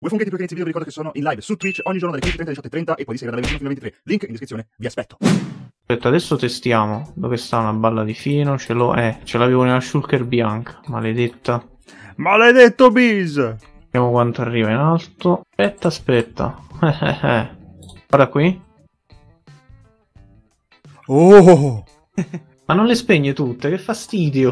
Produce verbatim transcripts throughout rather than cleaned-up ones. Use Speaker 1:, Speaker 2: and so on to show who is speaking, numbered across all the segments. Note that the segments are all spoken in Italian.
Speaker 1: Vuoi funghetti più che inizi video? Vi ricordo che sono in live su Twitch ogni giorno dalle quindici e trenta alle diciotto e trenta e poi di sera dalle ventuno fino alle ventitré. Link in descrizione, vi aspetto.
Speaker 2: Aspetta, adesso testiamo. Dove sta una balla di fino? Ce l'ho, eh, ce l'avevo nella shulker bianca, maledetta.
Speaker 1: Maledetto Biz!
Speaker 2: Vediamo quanto arriva in alto. Aspetta, aspetta. Guarda qui.
Speaker 1: Oh!
Speaker 2: Ma non le spegne tutte, che fastidio.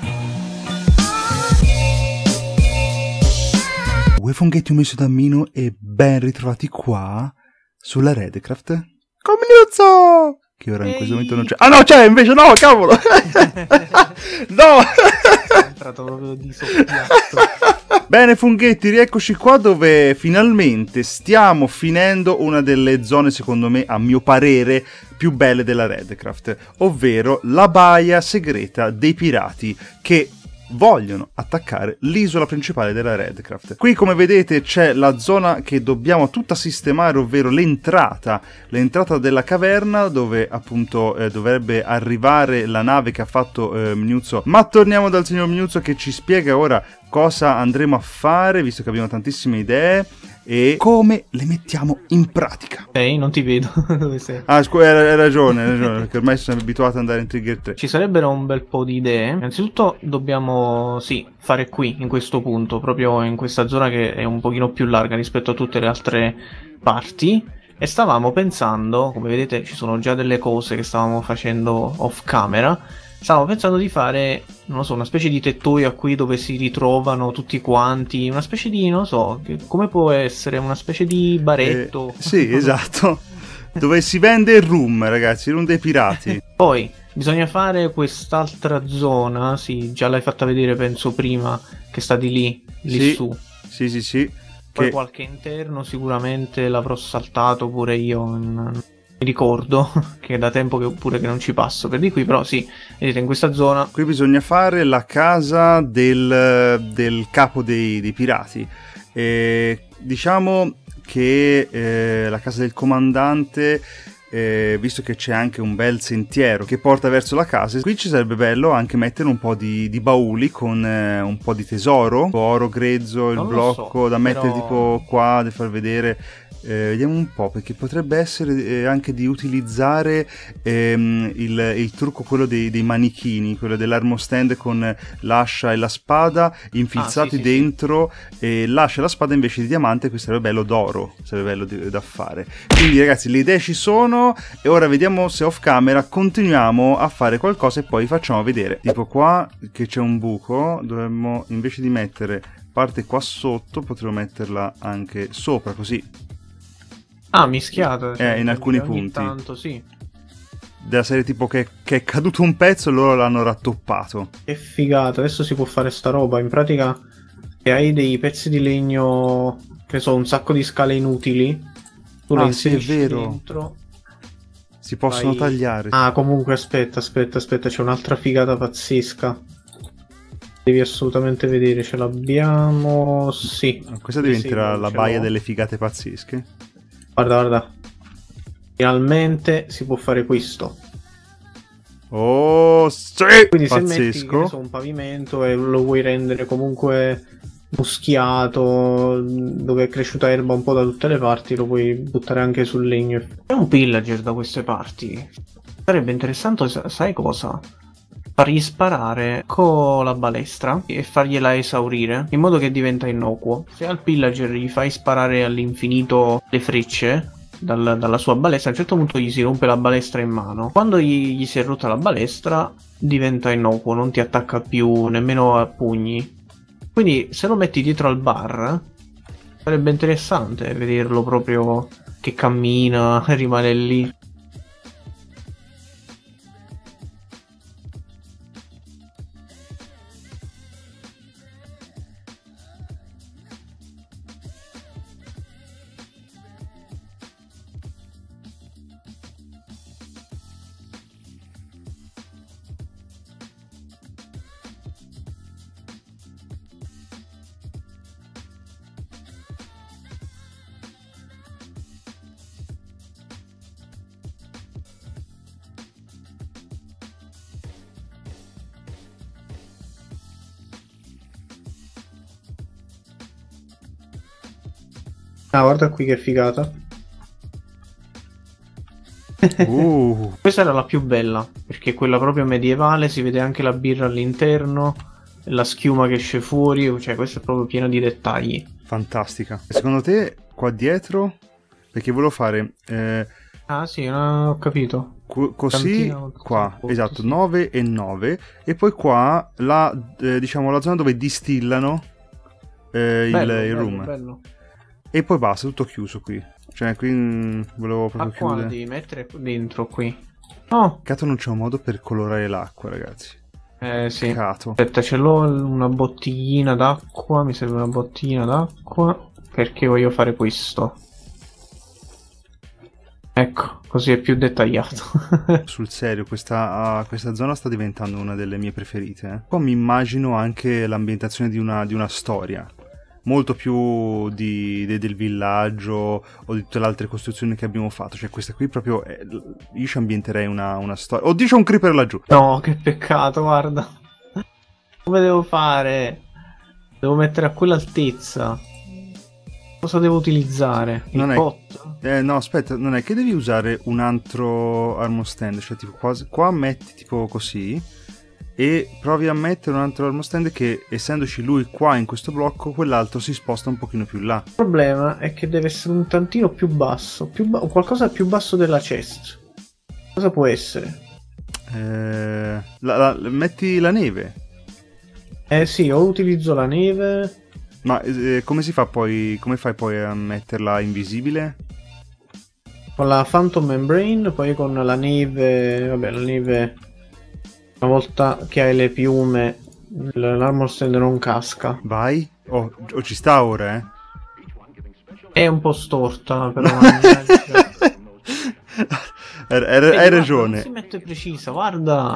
Speaker 1: Uè funghetti, un messo da Mino e ben ritrovati qua sulla Redcraft con Miniuzzo! Che ora in questo momento non c'è. Ah no, c'è invece, no, cavolo! No!
Speaker 2: È entrato proprio di soppiatto.
Speaker 1: Bene funghetti, rieccoci qua dove finalmente stiamo finendo una delle zone, secondo me, a mio parere, più belle della Redcraft, ovvero la baia segreta dei pirati che vogliono attaccare l'isola principale della Redcraft. Qui, come vedete, c'è la zona che dobbiamo tutta sistemare, ovvero l'entrata, l'entrata della caverna dove appunto eh, dovrebbe arrivare la nave che ha fatto eh, Miniuzzo. Ma torniamo dal signor Miniuzzo che ci spiega ora cosa andremo a fare, visto che abbiamo tantissime idee e come le mettiamo in pratica.
Speaker 2: Ehi, non ti vedo. Dove sei?
Speaker 1: Ah, scusa, hai ragione, hai ragione, perché ormai sono abituato ad andare in Trigger tre.
Speaker 2: Ci sarebbero un bel po' di idee. Innanzitutto dobbiamo, sì, fare qui, in questo punto, proprio in questa zona che è un pochino più larga rispetto a tutte le altre parti. E stavamo pensando, come vedete ci sono già delle cose che stavamo facendo off camera. Stavamo pensando di fare, non lo so, una specie di tettoia qui dove si ritrovano tutti quanti, una specie di, non lo so, che, come può essere, una specie di baretto.
Speaker 1: Eh, sì, esatto. Dove si vende il room, ragazzi, il room dei pirati.
Speaker 2: Poi bisogna fare quest'altra zona, sì, già l'hai fatta vedere penso prima, che sta di lì, lì
Speaker 1: Sì,
Speaker 2: su.
Speaker 1: sì, sì, sì.
Speaker 2: Poi
Speaker 1: Che...
Speaker 2: qualche interno sicuramente l'avrò saltato pure io, in... mi ricordo, che è da tempo che pure che non ci passo per di qui, però sì, vedete in questa zona.
Speaker 1: Qui bisogna fare la casa del, del capo dei, dei pirati. E diciamo che eh, la casa del comandante, eh, visto che c'è anche un bel sentiero che porta verso la casa, qui ci sarebbe bello anche mettere un po' di, di bauli con eh, un po' di tesoro, oro grezzo, il
Speaker 2: Non lo
Speaker 1: blocco
Speaker 2: so,
Speaker 1: da mettere
Speaker 2: però...
Speaker 1: tipo qua, da far vedere. Eh, vediamo un po', perché potrebbe essere eh, anche di utilizzare ehm, il, il trucco, quello dei, dei manichini, quello dell'armostand con l'ascia e la spada infilzati
Speaker 2: ah, sì,
Speaker 1: dentro, sì. E l'ascia e la spada invece di diamante, questo sarebbe bello d'oro, sarebbe bello di, da fare. Quindi ragazzi, le idee ci sono e ora vediamo se off camera continuiamo a fare qualcosa e poi facciamo vedere. Tipo qua che c'è un buco, dovremmo invece di mettere parte qua sotto, potremmo metterla anche sopra, così.
Speaker 2: Ah, mischiato, cioè,
Speaker 1: Eh, in alcuni
Speaker 2: ogni
Speaker 1: punti.
Speaker 2: tanto, sì.
Speaker 1: Della serie tipo che, che è caduto un pezzo e loro l'hanno rattoppato.
Speaker 2: Che figata, adesso si può fare sta roba, in pratica se hai dei pezzi di legno, che so, un sacco di scale inutili, tu le
Speaker 1: Ah, sì, è
Speaker 2: inserisci
Speaker 1: vero.
Speaker 2: dentro.
Speaker 1: Si possono
Speaker 2: Fai...
Speaker 1: tagliare.
Speaker 2: Ah, comunque aspetta, aspetta, aspetta, c'è un'altra figata pazzesca. Devi assolutamente vedere, ce l'abbiamo, sì.
Speaker 1: Questa diventerà
Speaker 2: Sì,
Speaker 1: la
Speaker 2: ce
Speaker 1: baia
Speaker 2: l'ho.
Speaker 1: delle figate pazzesche.
Speaker 2: Guarda, guarda. Finalmente si può fare questo.
Speaker 1: Oh, sì!
Speaker 2: Quindi se
Speaker 1: Pazzesco.
Speaker 2: metti, che ne so, un pavimento e lo vuoi rendere comunque muschiato, dove è cresciuta erba un po' da tutte le parti, lo puoi buttare anche sul legno. C'è un pillager da queste parti. Sarebbe interessante, sai cosa? Fargli sparare con la balestra e fargliela esaurire in modo che diventa innocuo. Se al pillager gli fai sparare all'infinito le frecce dal, dalla sua balestra, a un certo punto gli si rompe la balestra in mano. Quando gli, gli si è rotta la balestra diventa innocuo, non ti attacca più nemmeno a pugni. Quindi se lo metti dietro al bar sarebbe interessante vederlo proprio che cammina e rimane lì. Ah, guarda qui che figata.
Speaker 1: Uh.
Speaker 2: Questa era la più bella, perché quella proprio medievale, si vede anche la birra all'interno, la schiuma che esce fuori, cioè questo è proprio pieno di dettagli.
Speaker 1: Fantastica. E secondo te qua dietro, perché volevo fare eh,
Speaker 2: Ah sì, no, ho capito.
Speaker 1: co- così
Speaker 2: Cantina,
Speaker 1: qua,
Speaker 2: sì.
Speaker 1: esatto, nove e nove, e poi qua la, eh, diciamo, la zona dove distillano eh, il,
Speaker 2: Bello,
Speaker 1: il
Speaker 2: bello,
Speaker 1: rum.
Speaker 2: bello.
Speaker 1: E poi basta, tutto chiuso qui. Cioè qui mh, volevo proprio
Speaker 2: Ah, qua la
Speaker 1: chiudere.
Speaker 2: devi mettere dentro qui. No.
Speaker 1: Cato non c'è un modo per colorare l'acqua, ragazzi.
Speaker 2: Eh sì.
Speaker 1: Cato.
Speaker 2: Aspetta, ce l'ho una bottiglina d'acqua, mi serve una bottiglina d'acqua, perché voglio fare questo. Ecco, così è più dettagliato.
Speaker 1: Sul serio, questa, uh, questa zona sta diventando una delle mie preferite. Eh. Qua mi immagino anche l'ambientazione di una, di una storia. Molto più di, de, del villaggio o di tutte le altre costruzioni che abbiamo fatto. Cioè questa qui proprio è, io ci ambienterei una, una storia. Oddio, c'è un creeper laggiù.
Speaker 2: No, che peccato, guarda. Come devo fare? Devo mettere a quell'altezza. Cosa devo utilizzare? Il
Speaker 1: Non è-
Speaker 2: pot?
Speaker 1: Eh, no, aspetta, non è che devi usare un altro armor stand. Cioè tipo qua, qua metti tipo così e provi a mettere un altro armor stand che, essendoci lui qua in questo blocco, quell'altro si sposta un pochino più là.
Speaker 2: Il problema è che deve essere un tantino più basso. Più ba- qualcosa più basso della chest. Cosa può essere?
Speaker 1: Eh, la- la- metti la neve.
Speaker 2: Eh sì, o utilizzo la neve.
Speaker 1: Ma eh, come si fa poi? Come fai poi a metterla invisibile?
Speaker 2: Con la Phantom Membrane, poi con la neve. Vabbè, la neve. Una volta che hai le piume, l- l'armor stand non casca.
Speaker 1: Vai? Oh, oh, ci sta ora, eh?
Speaker 2: È un po' storta, però. mannaggia.
Speaker 1: Hai, hai-
Speaker 2: Vedi,
Speaker 1: hai
Speaker 2: guarda,
Speaker 1: ragione.
Speaker 2: non si mette precisa, guarda.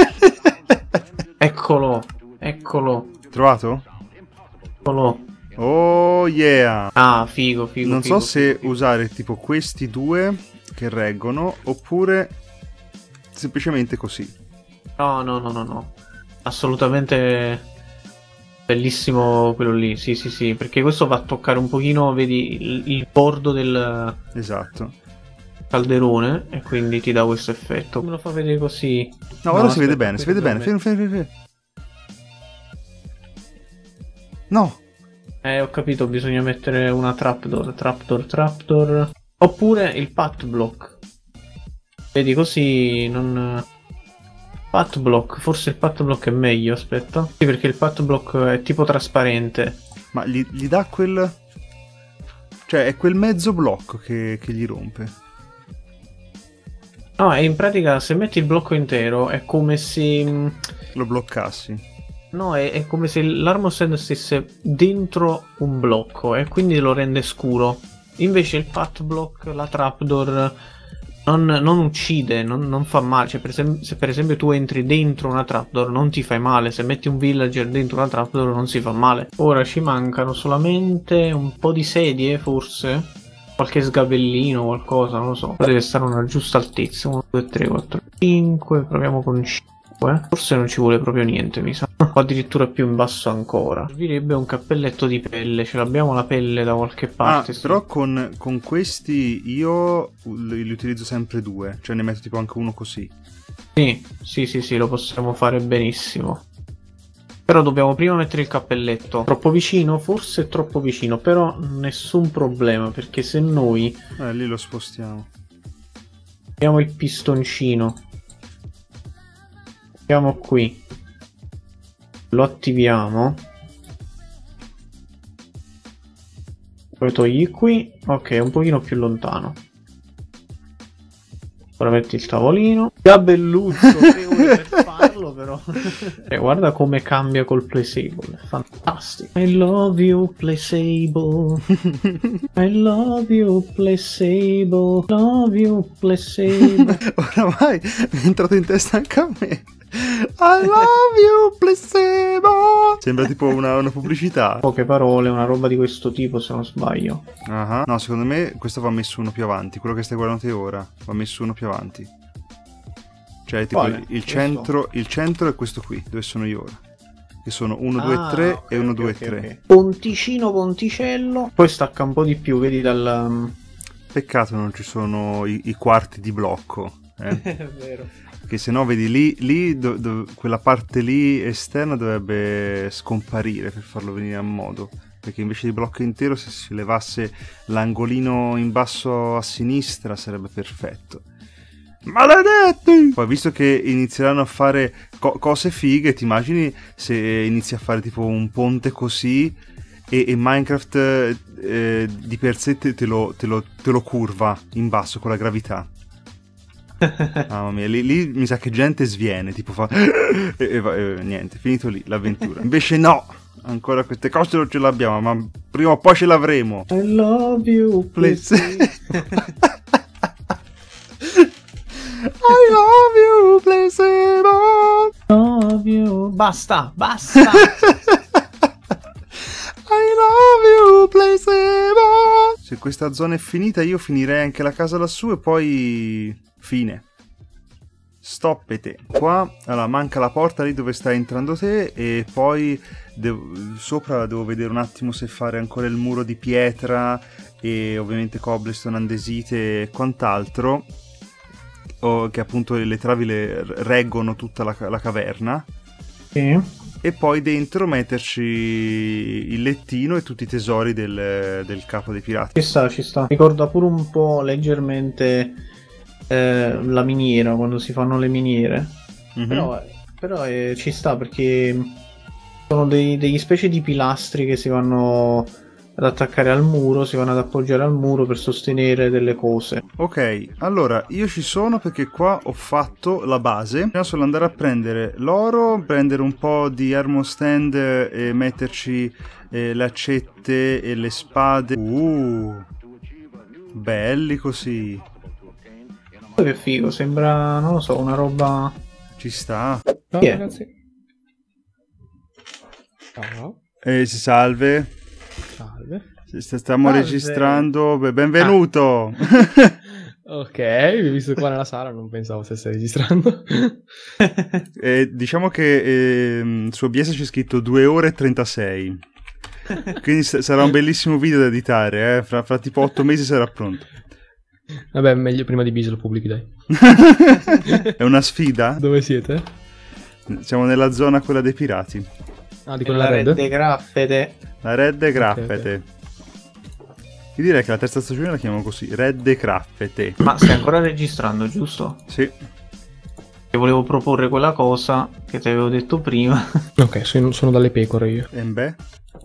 Speaker 2: Eccolo, eccolo,
Speaker 1: Trovato?
Speaker 2: eccolo.
Speaker 1: Oh yeah!
Speaker 2: Ah, figo, figo.
Speaker 1: Non
Speaker 2: figo,
Speaker 1: so se
Speaker 2: figo, figo.
Speaker 1: usare tipo questi due che reggono oppure semplicemente così.
Speaker 2: No, no, no, no, no. Assolutamente bellissimo quello lì. Sì, sì, sì. Perché questo va a toccare un pochino, vedi, il, il bordo del
Speaker 1: Esatto.
Speaker 2: calderone e quindi ti dà questo effetto. Me lo fa vedere così.
Speaker 1: No, ora si vede
Speaker 2: aspetta,
Speaker 1: bene, si vede bene.
Speaker 2: aspetta,
Speaker 1: Fermo, fermo, fermo. No!
Speaker 2: Eh, ho capito, bisogna mettere una trapdoor, trapdoor, trapdoor. Oppure il pat block. Vedi, così non... Pat block, forse il pat block è meglio, aspetta. Sì, perché il pat block è tipo trasparente.
Speaker 1: Ma gli, gli dà quel... Cioè, è quel mezzo blocco che, che gli rompe.
Speaker 2: No, e in pratica se metti il blocco intero è come se...
Speaker 1: Lo bloccassi.
Speaker 2: No, è, è come se l'armor stand stesse dentro un blocco e quindi lo rende scuro. Invece il pat block, la trapdoor, non, non uccide, non, non fa male. Cioè, per esem- se per esempio tu entri dentro una trapdoor non ti fai male. Se metti un villager dentro una trapdoor non si fa male. Ora ci mancano solamente un po' di sedie, forse. Qualche sgabellino, qualcosa, non lo so. Deve stare una giusta altezza. uno, due, tre, quattro, cinque. Proviamo con cinque. Forse non ci vuole proprio niente, mi sa. O addirittura più in basso ancora. Servirebbe un cappelletto di pelle. Ce l'abbiamo la pelle da qualche parte.
Speaker 1: Ah,
Speaker 2: sì.
Speaker 1: però con, con questi io li utilizzo sempre due. Cioè ne metto tipo anche uno così.
Speaker 2: Sì, sì, sì, sì, lo possiamo fare benissimo. Però dobbiamo prima mettere il cappelletto. Troppo vicino? Forse è troppo vicino. Però nessun problema, perché se noi
Speaker 1: Eh, lì lo spostiamo.
Speaker 2: abbiamo il pistoncino, andiamo qui, lo attiviamo, poi togli qui, ok, un pochino più lontano. Ora metti il tavolino. Gabelluzzo, che ore per farlo però. E guarda come cambia col Playsable, è fantastico. I love you Playsable. I love you Playsable. Love you Playsable.
Speaker 1: Oramai mi è entrato in testa anche a me. I love you, placebo. Sembra tipo una, una pubblicità.
Speaker 2: Poche parole, una roba di questo tipo se non sbaglio.
Speaker 1: Uh-huh. No, secondo me questo va messo uno più avanti. Quello che stai guardando te ora va messo uno più avanti. Cioè tipo
Speaker 2: Quale?
Speaker 1: il, il centro, il centro è questo qui, dove sono io ora. che sono uno, due, tre
Speaker 2: ah, okay,
Speaker 1: e uno,
Speaker 2: okay,
Speaker 1: due,
Speaker 2: okay,
Speaker 1: tre.
Speaker 2: Okay. Ponticino, ponticello, poi stacca un po' di più, vedi dal...
Speaker 1: Peccato non ci sono i, i quarti di blocco. Eh?
Speaker 2: È vero.
Speaker 1: Che se no, vedi, lì, lì do, do, quella parte lì esterna dovrebbe scomparire per farlo venire a modo. Perché invece di blocco intero, se si levasse l'angolino in basso a sinistra, sarebbe perfetto. Maledetti! Poi, visto che inizieranno a fare co- cose fighe, ti immagini se inizi a fare tipo un ponte così e, e Minecraft eh, di per sé te, te, lo, te, lo, te lo curva in basso con la gravità. Mamma mia, lì, lì mi sa che gente sviene, tipo fa... e, e, e niente, finito lì l'avventura. Invece no! Ancora queste cose non ce l'abbiamo, ma prima o poi ce l'avremo.
Speaker 2: I love you, please.
Speaker 1: I love you, placebo.
Speaker 2: Love you. Basta, basta.
Speaker 1: I love you, placebo. Se questa zona è finita, io finirei anche la casa lassù e poi fine. Stoppete. Qua, allora, manca la porta lì dove stai entrando te e poi devo, sopra devo vedere un attimo se fare ancora il muro di pietra e ovviamente cobblestone, andesite e quant'altro. O che appunto le travi le reggono tutta la, la caverna.
Speaker 2: Sì.
Speaker 1: E poi dentro metterci il lettino e tutti i tesori del, del capo dei pirati.
Speaker 2: Ci sta, ci sta. Ricorda pure un po' leggermente eh, la miniera, quando si fanno le miniere. Mm-hmm. Però, però eh, ci sta perché sono dei, degli specie di pilastri che si vanno ad attaccare al muro, si vanno ad appoggiare al muro per sostenere delle cose.
Speaker 1: Ok, allora io ci sono perché qua ho fatto la base. Bisogna solo andare a prendere l'oro, prendere un po' di armor stand e metterci eh, le accette e le spade. Uh, belli così.
Speaker 2: Che figo, sembra, non lo so, una roba...
Speaker 1: Ci sta.
Speaker 3: Ciao
Speaker 2: yeah.
Speaker 3: ragazzi. Ciao.
Speaker 1: E si salve.
Speaker 3: Salve.
Speaker 1: Stiamo
Speaker 2: Salve.
Speaker 1: registrando. Benvenuto.
Speaker 3: Ah. Ok, vi ho visto qua nella sala, non pensavo stesse registrando.
Speaker 1: eh, diciamo che eh, su O B S c'è scritto due ore e trentasei. Quindi s- sarà un bellissimo video da editare. Eh? Fra, fra tipo otto mesi sarà pronto.
Speaker 3: Vabbè, meglio prima di bis lo pubblichi, dai.
Speaker 1: È una sfida?
Speaker 3: Dove siete?
Speaker 1: Siamo nella zona quella dei pirati.
Speaker 3: Ah, di quella
Speaker 2: la
Speaker 3: red?
Speaker 2: Red Graffete.
Speaker 1: La Red Graffete.
Speaker 3: Okay, okay.
Speaker 1: Io direi che la terza stagione la chiamiamo così, Red Graffete.
Speaker 2: Ma stai ancora registrando, giusto?
Speaker 1: Sì.
Speaker 2: E volevo proporre quella cosa che ti avevo detto prima.
Speaker 3: Ok, sono, sono dalle pecore io.
Speaker 1: E beh?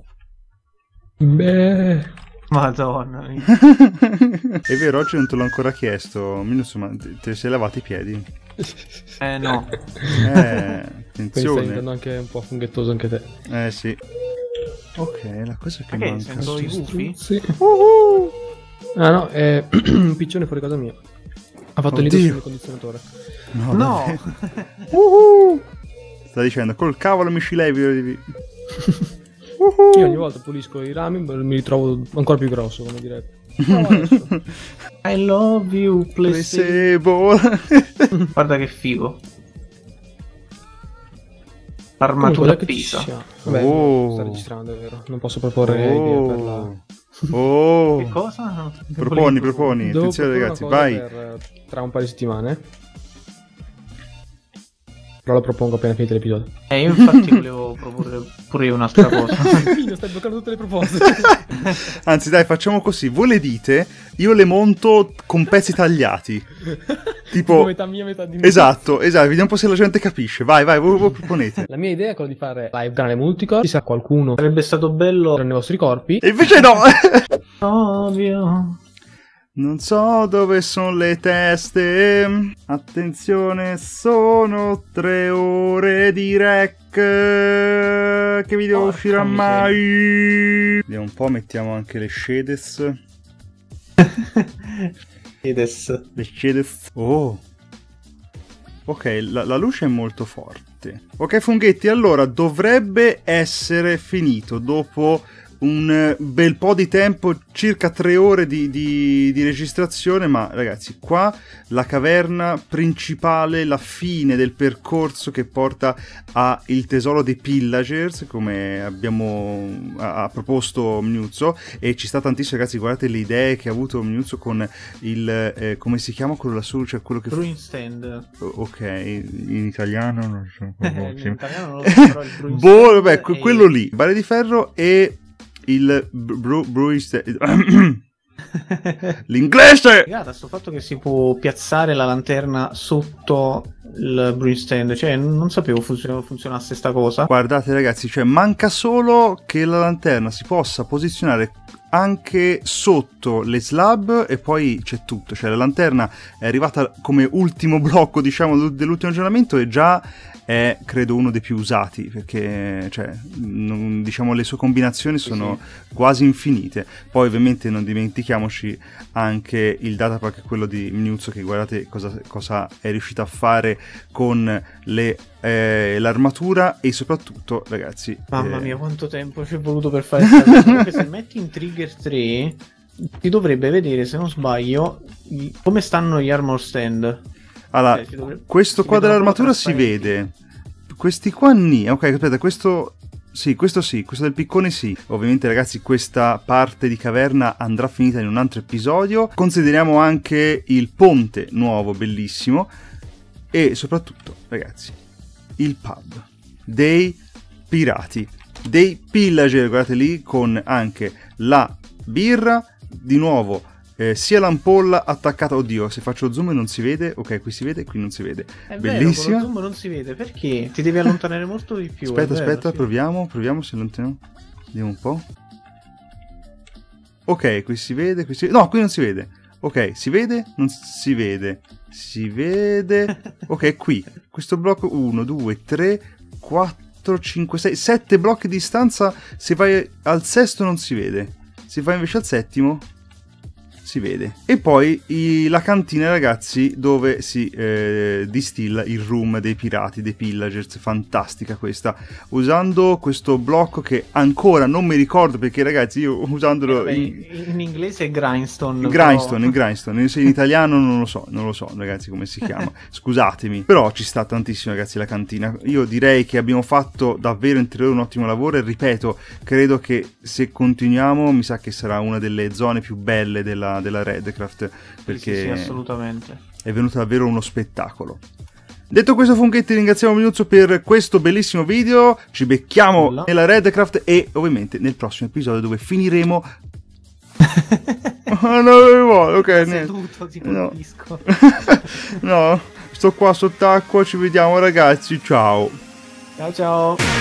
Speaker 3: Beh...
Speaker 2: Madonna.
Speaker 1: È vero, oggi non te l'ho ancora chiesto. Minus, ma te, te sei lavato i piedi?
Speaker 2: Eh no.
Speaker 1: Eh,
Speaker 3: Quindi stai
Speaker 1: attenzione.
Speaker 3: diventando anche un po' funghettoso anche te.
Speaker 1: Eh sì. Ok, la cosa che
Speaker 2: Ma che,
Speaker 1: manca.
Speaker 2: sento i gufi?
Speaker 3: Sì.
Speaker 1: Uh-huh.
Speaker 3: Ah no, è un piccione fuori casa mia. Ha fatto
Speaker 1: Oddio.
Speaker 3: l'inizio sul condizionatore.
Speaker 1: No.
Speaker 2: No.
Speaker 1: Uh-huh. Sta dicendo, col cavolo mi ci levi. Uh-huh.
Speaker 3: Io ogni volta pulisco i rami, mi ritrovo ancora più grosso, come direte. No,
Speaker 2: I love you,
Speaker 1: Placebo.
Speaker 2: Guarda che figo. Armatura Pisa.
Speaker 3: Vabbè,
Speaker 1: Oh.
Speaker 3: sta registrando, è vero. Non posso proporre idee per la...
Speaker 1: Oh.
Speaker 2: Che cosa?
Speaker 1: Proponi, proponi.
Speaker 3: Devo
Speaker 1: Attenzione
Speaker 3: proporre
Speaker 1: ragazzi,
Speaker 3: una cosa
Speaker 1: vai.
Speaker 3: per, tra un paio di settimane. Però la propongo appena finito l'episodio.
Speaker 2: Eh, io infatti volevo proporre pure io un'altra cosa.
Speaker 3: Figlio, stai bloccando tutte le proposte.
Speaker 1: Anzi dai, facciamo così. Voi le dite, io le monto con pezzi tagliati. Tipo...
Speaker 3: metà mia, metà di me.
Speaker 1: Esatto, esatto. Vediamo un po' se la gente capisce. Vai, vai, voi, voi proponete.
Speaker 3: La mia idea è quella di fare live canale multicore. Chissà qualcuno
Speaker 2: Sarebbe stato bello.
Speaker 3: nei vostri corpi.
Speaker 1: E invece no!
Speaker 2: Ovvio.
Speaker 1: Non so dove sono le teste. Attenzione, sono tre ore di rec. Che video
Speaker 2: Porca
Speaker 1: uscirà
Speaker 2: miseria.
Speaker 1: mai? Vediamo un po', mettiamo anche le shades.
Speaker 2: Edes.
Speaker 1: Le shades. Oh. Ok, la, la luce è molto forte. Ok, funghetti, allora dovrebbe essere finito dopo un bel po' di tempo, circa tre ore di, di, di registrazione, ma ragazzi, qua la caverna principale, la fine del percorso che porta a il tesoro dei pillagers, come abbiamo ha, ha proposto Mnuzzo, e ci sta tantissimo, ragazzi. Guardate le idee che ha avuto Mnuzzo con il eh, come si chiama quello lassù, cioè quello che
Speaker 2: Brewing stand.
Speaker 1: Ok, in italiano non so.
Speaker 2: In italiano non lo so, però il brewing
Speaker 1: boh,
Speaker 2: stand
Speaker 1: vabbè,
Speaker 2: è-
Speaker 1: quello lì, bare di ferro e il bru- brewing stand. L'inglese!
Speaker 2: Figata sto fatto che si può piazzare la lanterna sotto il brewing stand, cioè non sapevo funzion- funzionasse sta cosa.
Speaker 1: Guardate ragazzi, cioè manca solo che la lanterna si possa posizionare anche sotto le slab e poi c'è tutto, cioè la lanterna è arrivata come ultimo blocco, diciamo, dell'ultimo aggiornamento e già è credo uno dei più usati, perché cioè, non- diciamo le sue combinazioni sono quasi infinite. Poi ovviamente non dimentichiamoci anche il datapack, quello di Mnuzzo, che guardate cosa, cosa è riuscito a fare con le, eh, l'armatura, e soprattutto ragazzi,
Speaker 2: Mamma
Speaker 1: eh,
Speaker 2: mia, quanto tempo ci è voluto per fare questa cosa. Comunque se metti in Trigger tre ti dovrebbe vedere, se non sbaglio, i- come stanno gli armor stand.
Speaker 1: allora,
Speaker 2: Eh, si dovrebbe-
Speaker 1: questo
Speaker 2: si
Speaker 1: qua
Speaker 2: vedono
Speaker 1: dell'armatura
Speaker 2: proprio
Speaker 1: si vede, questi qua ni, ok, aspetta, questo sì, questo sì, questo del piccone sì. Ovviamente ragazzi, questa parte di caverna andrà finita in un altro episodio. Consideriamo anche il ponte nuovo, bellissimo, e soprattutto ragazzi, il pub dei pirati, dei pillager, guardate lì, con anche la birra, di nuovo eh, sia l'ampolla attaccata. Oddio, se faccio zoom non si vede. Ok, qui si vede, qui non si vede.
Speaker 2: È
Speaker 1: Bellissima.
Speaker 2: vero, con lo zoom non si vede, perché? Ti devi allontanare molto di più.
Speaker 1: Aspetta,
Speaker 2: è vero,
Speaker 1: aspetta,
Speaker 2: sì.
Speaker 1: proviamo, proviamo se allontaniamo. Vediamo un po'. Ok, qui si vede, qui si vede. No, qui non si vede. Ok, si vede? Non si vede. Si vede. Ok, qui. Questo blocco uno, due, tre, quattro, cinque, sei, sette blocchi di distanza. Se vai al sesto non si vede. Se vai invece al settimo si vede. E poi i- la cantina, ragazzi, dove si eh, distilla il rum dei pirati, dei pillagers. Fantastica questa, usando questo blocco che ancora non mi ricordo, perché ragazzi io usandolo
Speaker 2: Vabbè,
Speaker 1: in,
Speaker 2: in inglese è grindstone.
Speaker 1: il
Speaker 2: però-
Speaker 1: grindstone, il grindstone, se in italiano non lo so, non lo so ragazzi come si chiama, scusatemi, però ci sta tantissimo ragazzi la cantina. Io direi che abbiamo fatto davvero interiore un ottimo lavoro, e ripeto, credo che se continuiamo mi sa che sarà una delle zone più belle della, della Redcraft, perché
Speaker 2: Sì, sì, assolutamente.
Speaker 1: è venuto davvero uno spettacolo. Detto questo, Funchetti, ringraziamo Minuzzo per questo bellissimo video. Ci becchiamo
Speaker 2: Nulla.
Speaker 1: nella Redcraft e ovviamente nel prossimo episodio, dove finiremo. Oh, no, ok, niente.
Speaker 2: Seduto, ti
Speaker 1: No.
Speaker 2: colpisco.
Speaker 1: No, sto qua sott'acqua. Ci vediamo ragazzi, ciao.
Speaker 2: Ciao ciao.